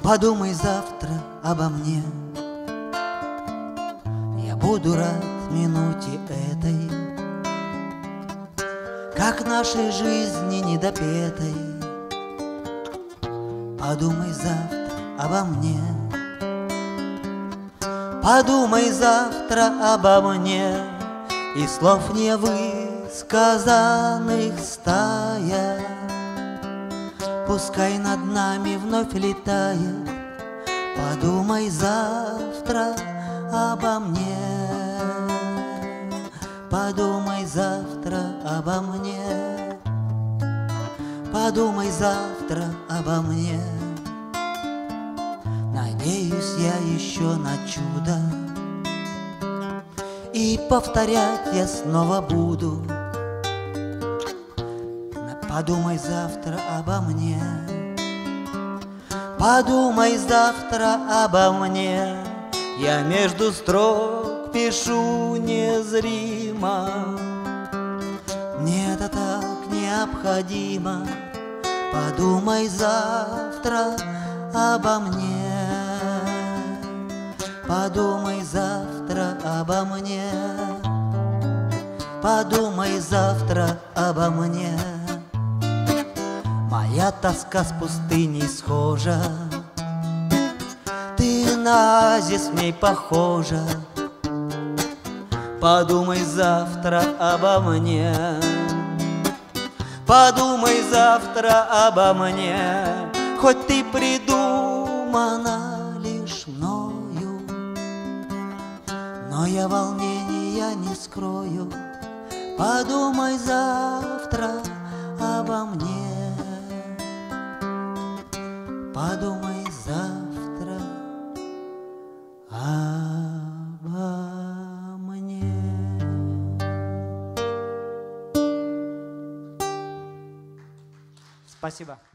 Подумай завтра обо мне. Я буду рад минуте этой, как нашей жизни недопетой. Подумай завтра обо мне. Подумай завтра обо мне. И слов невысказанных стая пускай над нами вновь летает. Подумай завтра обо мне. Подумай завтра обо мне. Подумай завтра обо мне. Надеюсь я еще на чудо, и повторять я снова буду. Подумай завтра обо мне. Подумай завтра обо мне. Я между строк пишу незримо. Мне это так необходимо. Подумай завтра обо мне. Подумай завтра обо мне. Подумай завтра обо мне. Моя тоска с пустыней схожа, ты на оазис в ней похожа. Подумай завтра обо мне. Подумай завтра обо мне. Хоть ты придумана лишь мною, но я волнения не скрою. Подумай завтра обо мне. Подумай завтра обо мне. Спасибо.